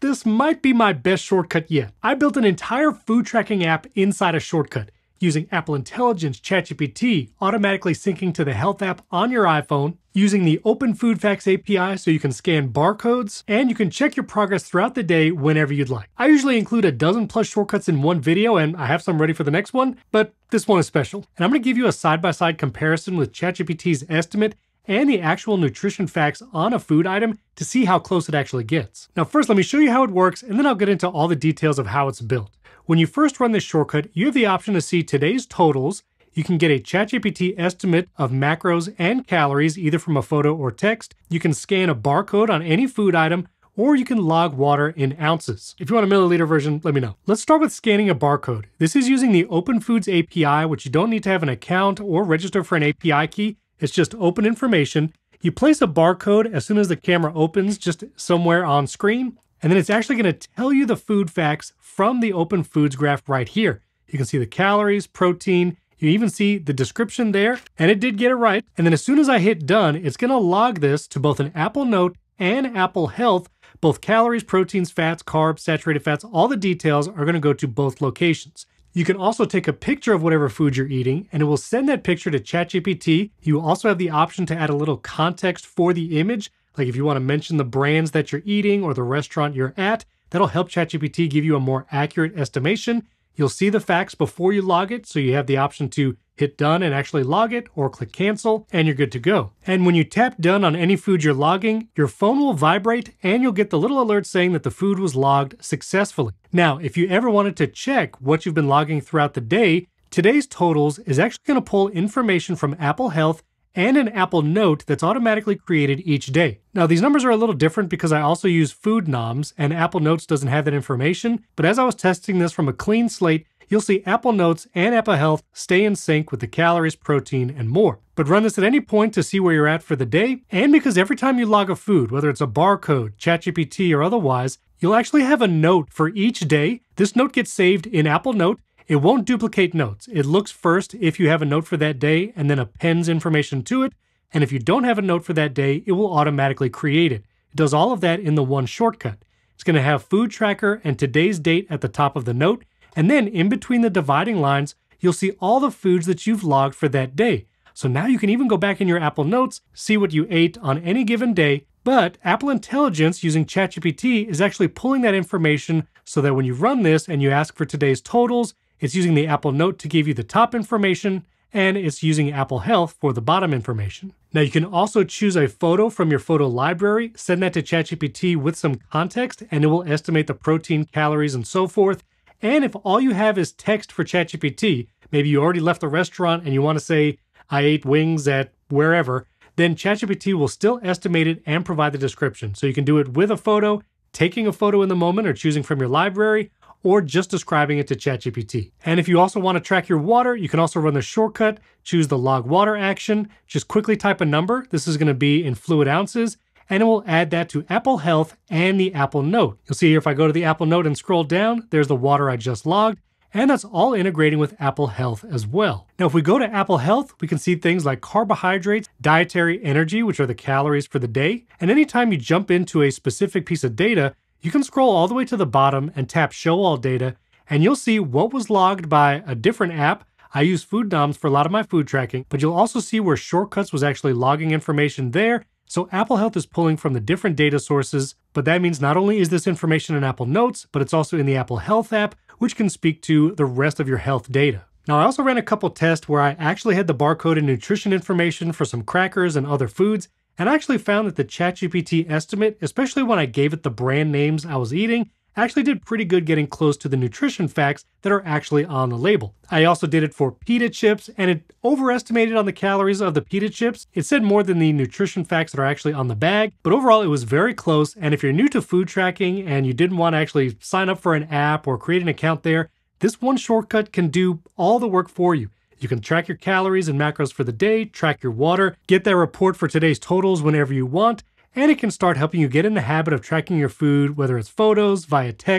this might be my best shortcut yet. I built an entire food tracking app inside a shortcut, using Apple Intelligence, ChatGPT, automatically syncing to the Health app on your iPhone, using the Open Food Facts API so you can scan barcodes, and you can check your progress throughout the day whenever you'd like. I usually include a dozen plus shortcuts in one video, and I have some ready for the next one, but this one is special. And I'm gonna give you a side-by-side comparison with ChatGPT's estimate and the actual nutrition facts on a food item to see how close it actually gets. Now first, let me show you how it works, and then I'll get into all the details of how it's built. When you first run this shortcut, you have the option to see today's totals. You can get a ChatGPT estimate of macros and calories, either from a photo or text. You can scan a barcode on any food item, or you can log water in ounces. If you want a milliliter version, let me know. Let's start with scanning a barcode. This is using the Open Foods API, which you don't need to have an account or register for an API key. It's just open information. You place a barcode as soon as the camera opens, just somewhere on screen, and then it's actually gonna tell you the food facts from the Open Foods graph right here. You can see the calories, protein, you even see the description there, and it did get it right. And then as soon as I hit done, it's gonna log this to both an Apple Note and Apple Health. Both calories, proteins, fats, carbs, saturated fats, all the details are gonna go to both locations. You can also take a picture of whatever food you're eating, and it will send that picture to ChatGPT. You will also have the option to add a little context for the image, like if you want to mention the brands that you're eating or the restaurant you're at. That'll help ChatGPT give you a more accurate estimation. You'll see the facts before you log it, so you have the option to hit done and actually log it, or click cancel, and you're good to go. And when you tap done on any food you're logging, your phone will vibrate and you'll get the little alert saying that the food was logged successfully. Now, if you ever wanted to check what you've been logging throughout the day, today's totals is actually going to pull information from Apple Health and an Apple Note that's automatically created each day. Now, these numbers are a little different because I also use food noms, and Apple Notes doesn't have that information, but as I was testing this from a clean slate, you'll see Apple Notes and Apple Health stay in sync with the calories, protein, and more. But run this at any point to see where you're at for the day, and because every time you log a food, whether it's a barcode, ChatGPT, or otherwise, you'll actually have a note for each day. This note gets saved in Apple Note. It won't duplicate notes. It looks first if you have a note for that day and then appends information to it. And if you don't have a note for that day, it will automatically create it. It does all of that in the one shortcut. It's going to have food tracker and today's date at the top of the note. And then in between the dividing lines, you'll see all the foods that you've logged for that day. So now you can even go back in your Apple Notes, see what you ate on any given day. But Apple Intelligence using ChatGPT is actually pulling that information so that when you run this and you ask for today's totals, it's using the Apple Note to give you the top information, and it's using Apple Health for the bottom information. Now you can also choose a photo from your photo library, send that to ChatGPT with some context, and it will estimate the protein, calories, and so forth. And if all you have is text for ChatGPT, maybe you already left the restaurant and you want to say, I ate wings at wherever, then ChatGPT will still estimate it and provide the description. So you can do it with a photo, taking a photo in the moment, or choosing from your library, or just describing it to ChatGPT. And if you also want to track your water, you can also run the shortcut, choose the log water action, just quickly type a number. This is going to be in fluid ounces, and it will add that to Apple Health and the Apple Note. You'll see here if I go to the Apple Note and scroll down, there's the water I just logged, and that's all integrating with Apple Health as well. Now, if we go to Apple Health, we can see things like carbohydrates, dietary energy, which are the calories for the day. And anytime you jump into a specific piece of data, you can scroll all the way to the bottom and tap Show All Data, and you'll see what was logged by a different app. I use food noms for a lot of my food tracking, but you'll also see where Shortcuts was actually logging information there. So Apple Health is pulling from the different data sources, but that means not only is this information in Apple Notes, but it's also in the Apple Health app, which can speak to the rest of your health data. Now, I also ran a couple tests where I actually had the barcode and nutrition information for some crackers and other foods, and I actually found that the ChatGPT estimate, especially when I gave it the brand names I was eating, actually did pretty good getting close to the nutrition facts that are actually on the label. I also did it for pita chips, and it overestimated on the calories of the pita chips. It said more than the nutrition facts that are actually on the bag, but overall it was very close. And if you're new to food tracking and you didn't want to actually sign up for an app or create an account there, this one shortcut can do all the work for you. You can track your calories and macros for the day, track your water, get that report for today's totals whenever you want, and it can start helping you get in the habit of tracking your food, whether it's photos, via text,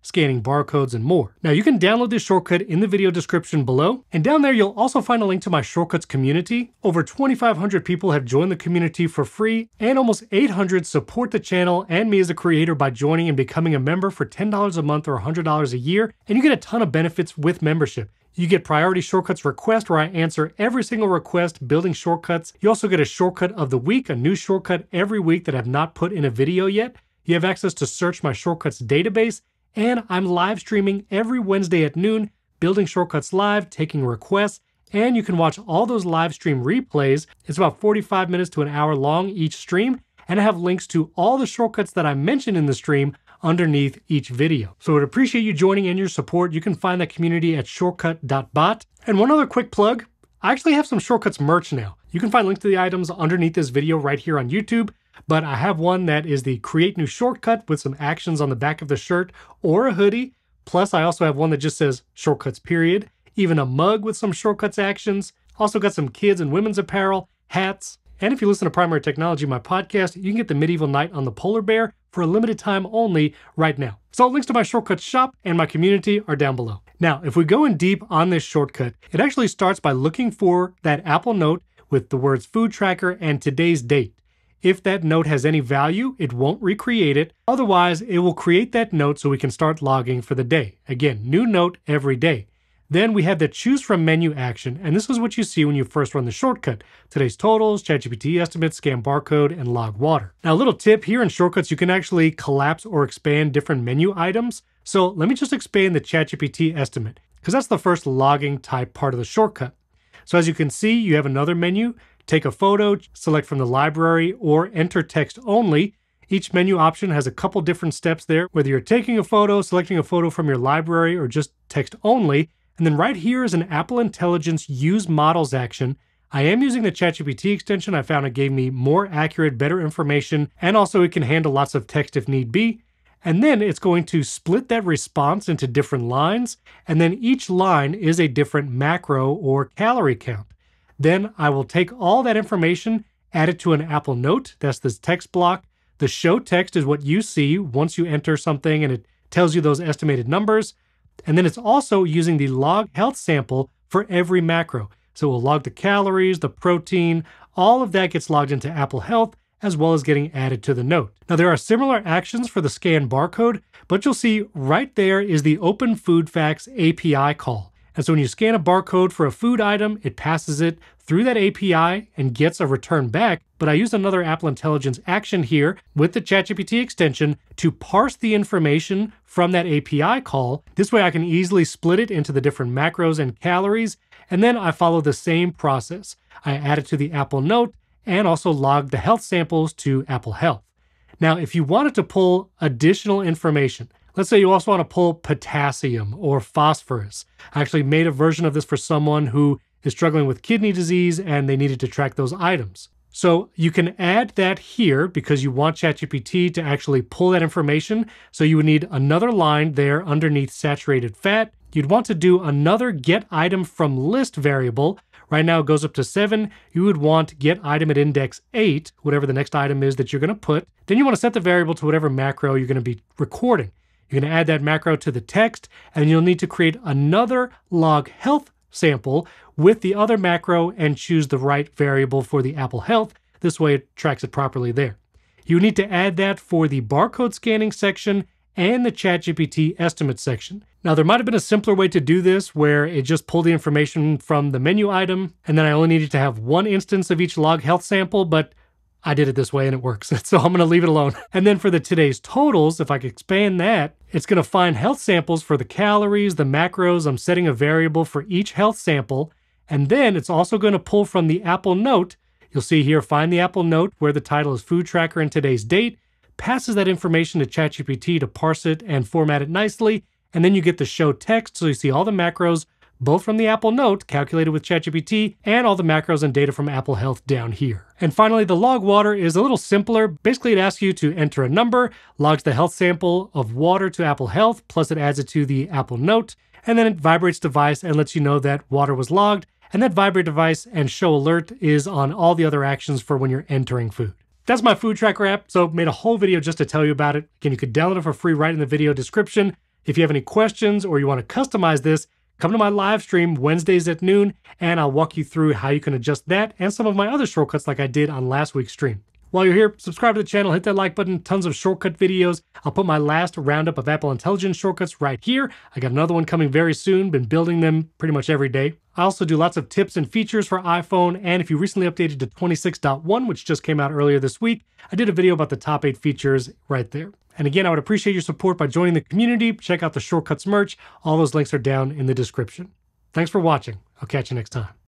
scanning barcodes, and more. Now you can download this shortcut in the video description below, and down there you'll also find a link to my shortcuts community. Over 2,500 people have joined the community for free, and almost 800 support the channel and me as a creator by joining and becoming a member for $10 a month or $100 a year, and you get a ton of benefits with membership. You get priority shortcuts request where I answer every single request building shortcuts. You also get a shortcut of the week, a new shortcut every week that I've not put in a video yet. You have access to search my shortcuts database, and I'm live streaming every Wednesday at noon, building shortcuts live, taking requests, and you can watch all those live stream replays. It's about 45 minutes to an hour long each stream, and I have links to all the shortcuts that I mentioned in the stream underneath each video. So I would appreciate you joining and your support. You can find that community at shortcut.bot. And one other quick plug, I actually have some shortcuts merch now. You can find links to the items underneath this video right here on YouTube, but I have one that is the create new shortcut with some actions on the back of the shirt or a hoodie. Plus I also have one that just says shortcuts period, even a mug with some shortcuts actions. Also got some kids and women's apparel, hats. And if you listen to Primary Technology, my podcast, you can get the Medieval Knight on the Polar Bear for a limited time only right now. So links to my shortcuts shop and my community are down below. Now, if we go in deep on this shortcut, it actually starts by looking for that Apple Note with the words food tracker and today's date. If that note has any value, it won't recreate it. Otherwise, it will create that note so we can start logging for the day. Again, new note every day. Then we have the choose from menu action, and this is what you see when you first run the shortcut. Today's totals, ChatGPT estimates, scan barcode, and log water. Now a little tip here in shortcuts, you can actually collapse or expand different menu items. So let me just expand the ChatGPT estimate, because that's the first logging type part of the shortcut. So as you can see, you have another menu, take a photo, select from the library, or enter text only. Each menu option has a couple different steps there, whether you're taking a photo, selecting a photo from your library, or just text only. And then right here is an Apple Intelligence Use Models action. I am using the ChatGPT extension. I found it gave me more accurate, better information, and also it can handle lots of text if need be. And then it's going to split that response into different lines, and then each line is a different macro or calorie count. Then I will take all that information, add it to an Apple Note. That's this text block. The show text is what you see once you enter something and it tells you those estimated numbers. And then it's also using the log health sample for every macro. So it will log the calories, the protein, all of that gets logged into Apple Health, as well as getting added to the note. Now there are similar actions for the scan barcode, but you'll see right there is the Open Food Facts API call. And so when you scan a barcode for a food item, it passes it through that API and gets a return back. But I used another Apple Intelligence action here with the ChatGPT extension to parse the information from that API call. This way I can easily split it into the different macros and calories. And then I follow the same process. I add it to the Apple Note and also log the health samples to Apple Health. Now, if you wanted to pull additional information, let's say you also want to pull potassium or phosphorus. I actually made a version of this for someone who is struggling with kidney disease and they needed to track those items. So you can add that here because you want ChatGPT to actually pull that information. So you would need another line there underneath saturated fat. You'd want to do another get item from list variable. Right now it goes up to 7. You would want get item at index 8, whatever the next item is that you're going to put. Then you want to set the variable to whatever macro you're going to be recording. You're going to add that macro to the text, and you'll need to create another log health sample with the other macro and choose the right variable for the Apple Health. This way it tracks it properly there. You need to add that for the barcode scanning section and the ChatGPT estimate section. Now there might have been a simpler way to do this where it just pulled the information from the menu item and then I only needed to have one instance of each log health sample, but I did it this way and it works, so I'm going to leave it alone. And then for the today's totals, if I could expand that, it's going to find health samples for the calories, the macros. I'm setting a variable for each health sample. And then it's also going to pull from the Apple Note. You'll see here, find the Apple Note where the title is food tracker and today's date, passes that information to ChatGPT to parse it and format it nicely. And then you get the show text. So you see all the macros, both from the Apple Note calculated with ChatGPT and all the macros and data from Apple Health down here. And finally, the log water is a little simpler. Basically, it asks you to enter a number, logs the health sample of water to Apple Health, plus it adds it to the Apple Note, and then it vibrates device and lets you know that water was logged. And that vibrate device and show alert is on all the other actions for when you're entering food. That's my food tracker app, so made a whole video just to tell you about it. Again, you could download it for free right in the video description. If you have any questions or you want to customize this, come to my live stream Wednesdays at noon, and I'll walk you through how you can adjust that and some of my other shortcuts like I did on last week's stream. While you're here, subscribe to the channel, hit that like button, tons of shortcut videos. I'll put my last roundup of Apple Intelligence shortcuts right here. I got another one coming very soon, been building them pretty much every day. I also do lots of tips and features for iPhone, and if you recently updated to 26.1, which just came out earlier this week, I did a video about the top 8 features right there. And again, I would appreciate your support by joining the community. Check out the Shortcuts merch. All those links are down in the description. Thanks for watching. I'll catch you next time.